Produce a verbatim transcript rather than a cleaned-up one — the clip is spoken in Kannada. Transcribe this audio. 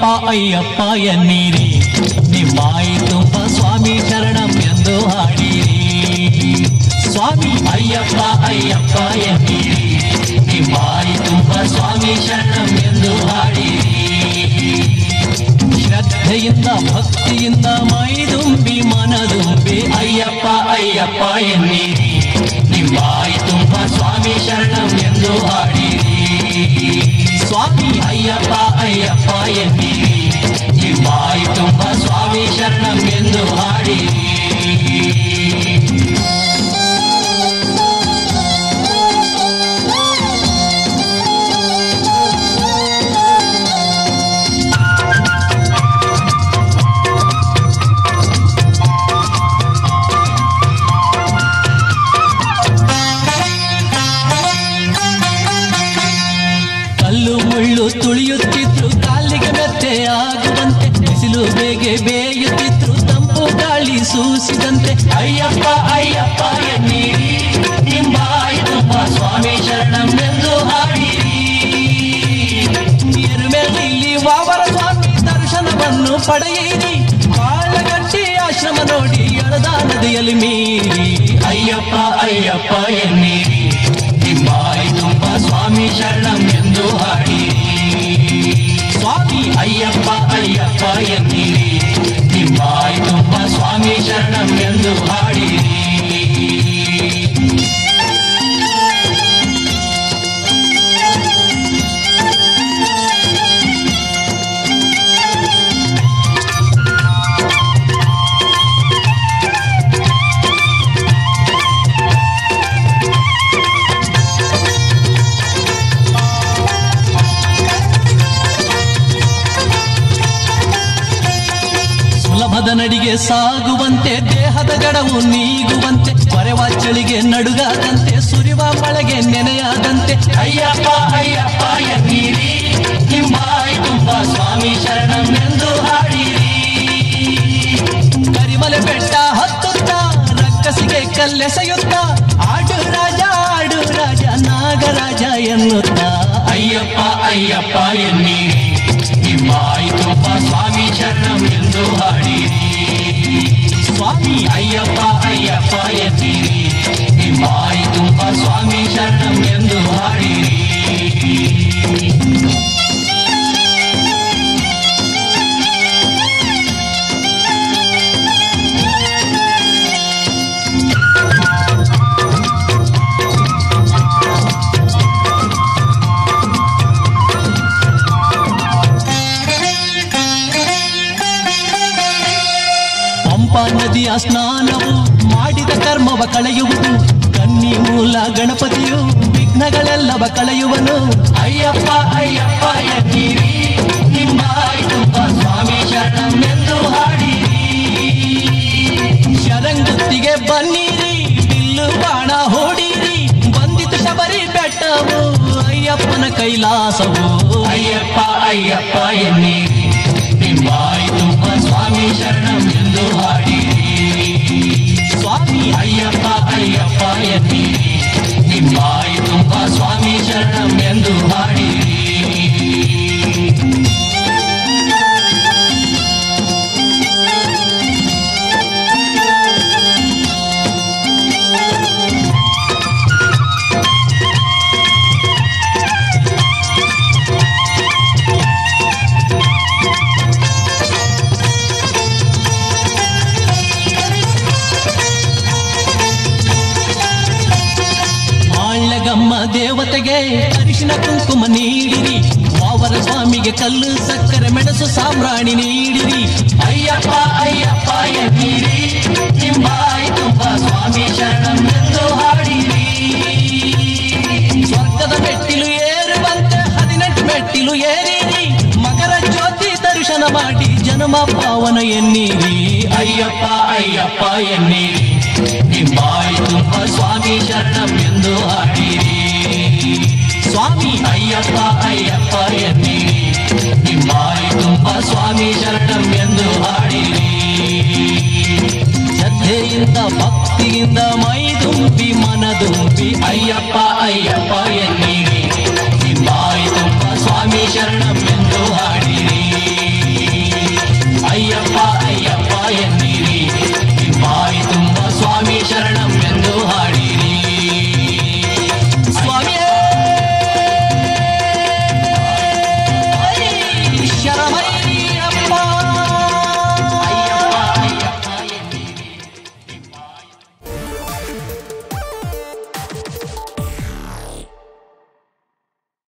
ಅಯ್ಯಪ್ಪ ಅಯ್ಯಪ್ಪ ಎನ್ನೀರಿ, ನಿಮ್ಮಾಯಿ ತುಂಬ ಸ್ವಾಮಿ ಶರಣಂ ಎಂದು ಹಾಡಿರಿ. ಸ್ವಾಮಿ ಅಯ್ಯಪ್ಪ ಅಯ್ಯಪ್ಪ ಎನ್ನೀರಿ, ನಿಮ್ಮಾಯಿ ತುಂಬ ಸ್ವಾಮಿ ಶರಣಂ ಎಂದು ಹಾಡಿರಿ. ಶ್ರದ್ಧೆಯಿಂದ ಭಕ್ತಿಯಿಂದ ಮೈದುಂಬಿ ಮನದುಂಬಿ ಅಯ್ಯಪ್ಪ ಅಯ್ಯಪ್ಪ ಎನ್ನೀರಿ, ನಿಮ್ಮಾಯಿ ತುಂಬ ಸ್ವಾಮಿ ಶರಣಂ ಎಂದು ಹಾಡಿರಿ. ಸ್ವಾಮಿ ಅಯ್ಯಪ್ಪ ಅಯ್ಯಪ್ಪ ಎನ್ನೀರಿ, ನಿಮ್ಮಾಯಿ ತುಂಬ ಸ್ವಾಮಿ ಶರಣಂ ಎಂದು ಹಾಡಿರಿ. ಮುಳ್ಳು ತುಳಿಯುತ್ತಿದ್ರು ಕಾಲಿಗೆ ಮೆತ್ತೆ ಆಗುವಂತೆ, ಬಿಸಿಲು ಬೇಗೆ ಬೇಯುತ್ತಿದ್ರು ತಂಪು ಗಾಳಿ ಸೂಸಿದಂತೆ ಅಯ್ಯಪ್ಪ ಅಯ್ಯಪ್ಪ ಎನ್ನೀರಿ, ನಿಮ್ಮಾಯಿ ತುಂಬ ಸ್ವಾಮಿ ಶರಣಂ ಎಂದು ಹಾಡಿರಿ. ಎರುಮೆಲ್ಲಿ ವಾವರ ಸ್ವಾಮಿ ದರ್ಶನವನ್ನು ಪಡೆಯಿರಿ, ಬಾಳಗಟ್ಟಿ ಆಶ್ರಮ ನೋಡಿ ಎಳದ ನದಿಯಲ್ಲಿ ಮೀರಿ ಅಯ್ಯಪ್ಪ ಅಯ್ಯಪ್ಪ ಎನ್ನೀರಿ, ನಿಮ್ಮಾಯಿ ತುಂಬ ಸ್ವಾಮಿ ಶರಣಂ ಎಂದು ಹಾಡಿರಿ. ಸ್ವಾಮಿ ಅಯ್ಯಪ್ಪ ಅಯ್ಯಪ್ಪ ಎನ್ನೀರಿ, ನಿಮ್ಮಾಯಿ ತುಂಬ ಸ್ವಾಮಿ ಶರಣಂ ಎಂದು ಹಾಡಿರಿ. ಸುಲಭದ ನಡಿಗೆ ಸಾಗುವಂತೆ, ದೇಹದ ಗಡವು ನೀಗುವಂತೆ, ಕೊರೆವ ಚಳಿಗೆ ನಡುಗಾದಂತೆ, ಸುರಿವ ಮಳೆಗೆ ನೆನೆಯಾದಂತೆ ಅಯ್ಯಪ್ಪ ಅಯ್ಯಪ್ಪ ಎನ್ನೀರಿ, ನಿಮ್ಮಾಯಿ ತುಂಬ ಸ್ವಾಮಿ ಶರಣಂ ಎಂದು ಹಾಡಿರಿ. ಕರಿಮಲೆ ಬೆಟ್ಟ ಹತ್ತುತ್ತಾ ರಕ್ಕಸಿಗೆ ಕಲ್ಲೆಸೆಯುತ್ತ, ಆಡು ರಾಜ ಆಡು ರಾಜ ನಾಗರಾಜ ಎನ್ನುತ್ತಾ ಅಯ್ಯಪ್ಪ ಅಯ್ಯಪ್ಪ ಎನ್ನೀರಿ, ನಿಮ್ಮಾಯಿ ತುಂಬ ಸ್ವಾಮಿ ಶರಣಂ ಎಂದು ಹಾಡಿರಿ. ಸ್ವಾಮಿ ಅಯ್ಯಪ್ಪ ಅಯ್ಯಪ್ಪ ಎನ್ನೀರಿ, ನಿಮ್ಮಾಯಿ ತುಂಬ ಸ್ವಾಮಿ ಶರಣಂ ಎಂದು ಹಾಡಿರಿ. ಪಂಪಾ ನದಿಯ ಸ್ನಾನವು ಮಾಡಿದ ಕರ್ಮವ ಕಳೆಯುವುದು, ಕನ್ನಿ ಮೂಲ ಗಣಪತಿಯು ವಿಘ್ನಗಳೆಲ್ಲವ ಕಳೆಯುವನು ಅಯ್ಯಪ್ಪ ಅಯ್ಯಪ್ಪ ಎನ್ನೀರಿ, ನಿಮ್ಮಾಯಿ ತುಂಬ ಸ್ವಾಮಿ ಶರಣಂ ಎಂದು ಹಾಡಿರಿ. ಶರಂಗುತ್ತಿಗೆ ಬನ್ನಿರಿ, ಬಿಲ್ಲು ಬಾಣ ಹೂಡಿರಿ, ಬಂದಿತು ಶಬರಿ ಬೆಟ್ಟವು ಅಯ್ಯಪ್ಪನ ಕೈಲಾಸವು ಅಯ್ಯಪ್ಪ ಅಯ್ಯಪ್ಪ ಎನ್ನೀರಿ, ನಿಮ್ಮಾಯಿ ತುಂಬ ಸ್ವಾಮಿ ಶರಣಂ ಎಂದು ಹಾಡಿರಿ. ಸ್ವಾಮಿ ಅಯ್ಯಪ್ಪ ಅಯ್ಯಪ್ಪ ಎನ್ನೀರಿ, ನಿಮ್ಮಾಯಿ ತುಂಬ ಸ್ವಾಮಿ ಶರಣಂ ಎಂದು ಹಾಡಿರಿ. ಗಮ್ಮ ದೇವತೆಗೆ ಅರಿಶಿನ ಕುಂಕುಮ ನೀಡಿರಿ, ವಾವರ ಸ್ವಾಮಿಗೆ ಕಲ್ಲು ಸಕ್ಕರೆ ಮೆಣಸು ಸಾಂಬ್ರಾಣಿ ನೀಡಿರಿ. ಅಯ್ಯಪ್ಪ ಅಯ್ಯಪ್ಪ ಎನ್ನೀರಿ, ನಿಮ್ಮಾಯಿ ತುಂಬ ಸ್ವಾಮಿ ಶರಣಂ ಎಂದು ಹಾಡಿರಿ. ಸ್ವರ್ಗದ ಮೆಟ್ಟಿಲು ಏರುವಂತೆ ಹದಿನೆಂಟು ಮೆಟ್ಟಿಲು ಏರಿರಿ, ಮಕರ ಜ್ಯೋತಿ ದರ್ಶನ ಮಾಡಿ ಜನ್ಮ ಪಾವನ ಎನ್ನೀರಿ. ಅಯ್ಯಪ್ಪ ಅಯ್ಯಪ್ಪ ಎನ್ನೀರಿ, ನಿಮ್ಮಾಯಿ ತುಂಬ ಸ್ವಾಮಿ ಶರಣಂ ಎಂದು ಹಾಡಿರಿ. ಸ್ವಾಮಿ ಅಯ್ಯಪ್ಪ ಅಯ್ಯಪ್ಪ ಎನ್ನೀರಿ, ನಿಮ್ಮಾಯಿ ತುಂಬ ಸ್ವಾಮಿ ಶರಣಂ ಎಂದು ಹಾಡಿರಿ. ಶ್ರದ್ಧೆಯಿಂದ ಭಕ್ತಿಯಿಂದ ಮೈದುಂಬಿ ಮನದುಂಬಿ ಅಯ್ಯಪ್ಪ ಅಯ್ಯಪ್ಪ ಎನ್ನೀರಿ, ನಿಮ್ಮಾಯಿ ತುಂಬ ಸ್ವಾಮಿ ಶರಣಂ